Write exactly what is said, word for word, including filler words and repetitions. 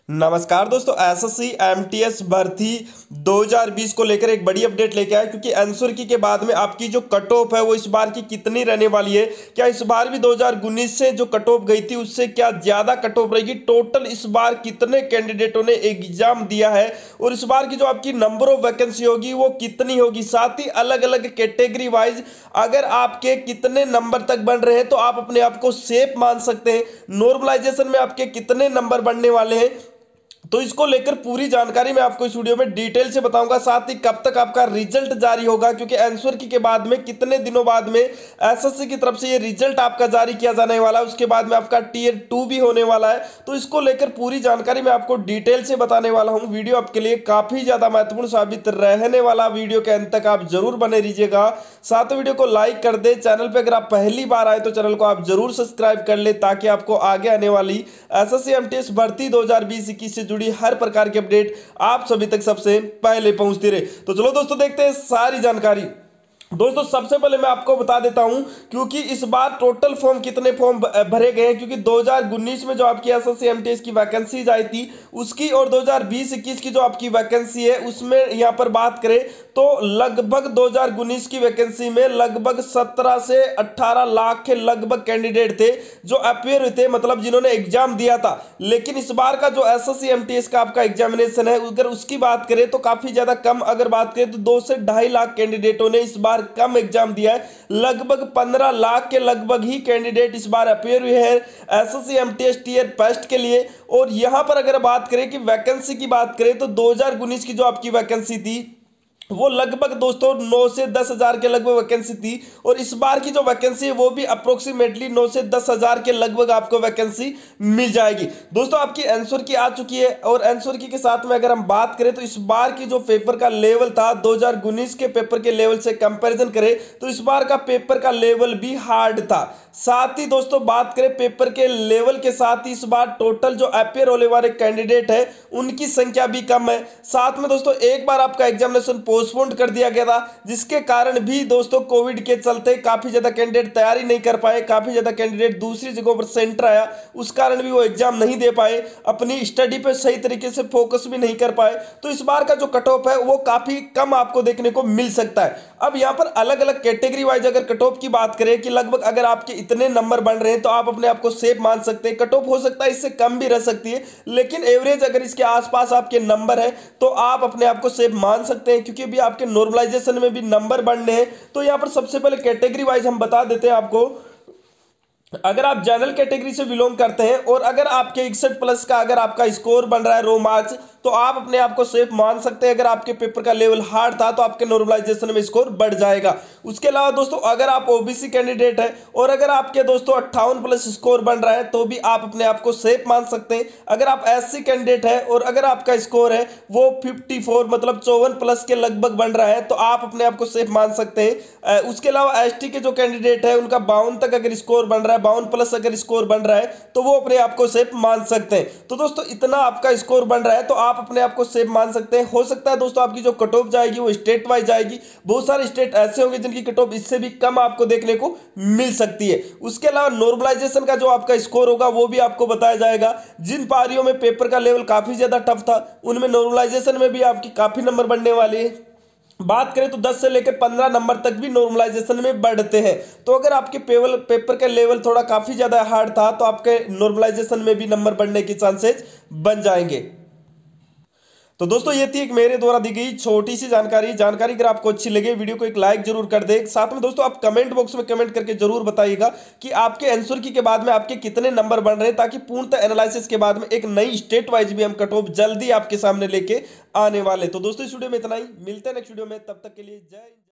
नमस्कार दोस्तों, SSC MTS भर्ती दो हज़ार बीस को लेकर एक बड़ी अपडेट लेके आए क्योंकि आंसर की के बाद में आपकी जो कट ऑफ है वो इस बार की कितनी रहने वाली है। क्या इस बार भी दो हज़ार उन्नीस से जो कट ऑफ गई थी उससे क्या ज़्यादा कट ऑफ रहेगी? टोटल इस बार कितने कैंडिडेटों ने एग्जाम दिया है और इस बार की जो आपकी नंबर ऑफ वैकेंसी होगी वो कितनी होगी, साथ ही अलग अलग कैटेगरी वाइज अगर आपके कितने नंबर तक बन रहे हैं तो आप अपने आप को सेफ मान सकते हैं। नॉर्मलाइजेशन में आपके कितने नंबर बनने वाले हैं, तो इसको लेकर पूरी जानकारी मैं आपको इस वीडियो में डिटेल से बताऊंगा। साथ ही कब तक आपका रिजल्ट जारी होगा, क्योंकि आंसर की के बाद में कितने दिनों बाद में एसएससी की तरफ से ये रिजल्ट आपका जारी किया जाने वाला है, उसके बाद में आपका टीयर टू भी होने वाला है। तो इसको लेकर पूरी जानकारी मैं आपको डिटेल से बताने वाला हूं। वीडियो आपके लिए काफी ज्यादा महत्वपूर्ण साबित रहने वाला, वीडियो के अंत तक आप जरूर बने रहिएगा। साथ ही वीडियो को लाइक कर दे। चैनल पर अगर आप पहली बार आए तो चैनल को आप जरूर सब्सक्राइब कर ले ताकि आपको आगे आने वाली एसएससी एमटीएस भर्ती दो हजार बीस इक्कीस से जुड़ी हर प्रकार की अपडेट आप सभी तक सबसे पहले पहुंचती रहे। तो चलो दोस्तों देखते हैं सारी जानकारी। दोस्तों सबसे पहले मैं आपको बता देता हूं क्योंकि इस बार टोटल फॉर्म कितने फॉर्म भरे गए हैं, क्योंकि दो हज़ार उन्नीस में जो आपकी एसएससी एमटीएस की वैकेंसीज आई थी उसकी और दो हज़ार बीस इक्कीस की जो आपकी वैकेंसी है उसमें यहां पर बात करें तो लगभग दो हज़ार उन्नीस की वैकेंसी में लगभग सत्रह से अठारह लाख के लगभग कैंडिडेट थे जो अपेयर हुए थे, मतलब जिन्होंने एग्जाम दिया था। लेकिन इस बार का जो एसएससी एमटीएस का आपका एग्जामिनेशन है अगर उसकी बात करें तो काफी ज्यादा कम, अगर बात करें तो दो से ढाई लाख कैंडिडेटों ने इस बार कम एग्जाम दिया है। लगभग पंद्रह लाख के लगभग ही कैंडिडेट इस बार अपेयर हुए हैं एसएससी एमटीएस टीयर फर्स्ट के लिए। और यहां पर अगर बात करें कि वैकेंसी की बात करें तो दो हज़ार उन्नीस की जो आपकी वैकेंसी थी वो लगभग दोस्तों नौ से दस हजार के लगभग वैकेंसी थी और इस बार की जो वैकेंसी है वो भी अप्रोक्सीमेटली नौ से दस हजार के लगभग आपको वैकेंसी मिल जाएगी। दोस्तों आपकी आंसर की आ चुकी है और आंसर की के साथ में अगर हम बात करें तो इस बार की जो पेपर का लेवल था दो हज़ार उन्नीस के पेपर के लेवल से कंपैरिजन करें तो इस बार का पेपर का लेवल भी हार्ड था। साथ ही दोस्तों बात करें पेपर के लेवल के साथ ही इस बार टोटल जो अपेयर होने वाले कैंडिडेट है उनकी संख्या भी कम है। साथ में दोस्तों एक बार आपका एग्जामिनेशन पोस्टपोन कर दिया गया था जिसके कारण भी दोस्तों कोविड के चलते काफी ज्यादा कैंडिडेट तैयारी नहीं कर पाए, काफी ज्यादा कैंडिडेट दूसरी जगहों पर सेंटर आया उस कारण भी वो एग्जाम नहीं दे पाए, अपनी स्टडी पे सही तरीके से फोकस भी नहीं कर पाए। तो इस बार का जो कट ऑफ है वो काफी कम आपको देखने को मिल सकता है। अब यहां पर अलग अलग कैटेगरी वाइज अगर कट ऑफ की बात करें कि लगभग अगर आपके इतने नंबर बन रहे हैं तो आप अपने आप को सेफ मान सकते हैं। कट ऑफ हो सकता है इससे कम भी रह सकती है, लेकिन एवरेज अगर इसके आसपास आपके नंबर है तो आप अपने आप को सेफ मान सकते हैं, क्योंकि भी आपके नॉर्मलाइजेशन में भी नंबर बढ़ने हैं। तो यहां पर सबसे पहले कैटेगरी वाइज हम बता देते हैं आपको। अगर आप जनरल कैटेगरी से बिलोंग करते हैं और अगर आपके इकसठ प्लस का अगर आपका स्कोर बन रहा है रो मार्क्स तो आप अपने आप को सेफ मान सकते हैं। अगर आपके पेपर का लेवल हार्ड था तो आपके नॉर्मलाइजेशन में स्कोर बढ़ जाएगा। उसके अलावा दोस्तों अगर आप ओबीसी कैंडिडेट है और अगर आपके दोस्तों अट्ठावन प्लस स्कोर बन रहा है तो भी आप अपने आप को सेफ मान सकते हैं। अगर आप एससी कैंडिडेट है और अगर आपका स्कोर है वो चौवन मतलब चौवन प्लस के लगभग बन रहा है तो आप अपने आप को सेफ मान सकते हैं। उसके अलावा एसटी के जो कैंडिडेट है उनका बावन तक अगर स्कोर बन रहा है, बावन प्लस अगर स्कोर बन रहा है तो वो अपने आप को सेफ मान सकते हैं। तो दोस्तों इतना आपका स्कोर बन रहा है तो आप अपने आप को सेफ मान सकते हैं। हो सकता है दोस्तों आपकी जो कट ऑफ जाएगी वो स्टेट वाइज जाएगी, बहुत सारे स्टेट ऐसे होंगे जिनकी कट ऑफ इससे भी कम आपको देखने को मिल सकती है। उसके अलावा नॉर्मलाइजेशन का जो आपका स्कोर होगा वो भी आपको बताया जाएगा। जिन पारियों में पेपर का लेवल काफी ज्यादा टफ था उनमें नॉर्मलाइजेशन में भी आपकी काफी नंबर बढ़ने वाले हैं। बात करें तो दस से लेकर पंद्रह नंबर तक भी नॉर्मलाइजेशन में बढ़ते हैं। तो अगर आपके पेपर पेपर का लेवल थोड़ा काफी ज्यादा हार्ड था तो आपके नॉर्मलाइजेशन में भी नंबर बढ़ने के चांसेस बन जाएंगे। तो दोस्तों ये थी एक मेरे द्वारा दी गई छोटी सी जानकारी। जानकारी अगर आपको अच्छी लगे वीडियो को एक लाइक जरूर कर दे। साथ में दोस्तों आप कमेंट बॉक्स में कमेंट करके जरूर बताइएगा कि आपके आंसर की के बाद में आपके कितने नंबर बन रहे हैं, ताकि पूर्णतः एनालिसिस के बाद में एक नई स्टेट वाइज भी हम कट ऑफ जल्दी आपके सामने लेके आने वाले। तो दोस्तों इस वीडियो में इतना ही, मिलते हैं नेक्स्ट वीडियो में, तब तक के लिए जय।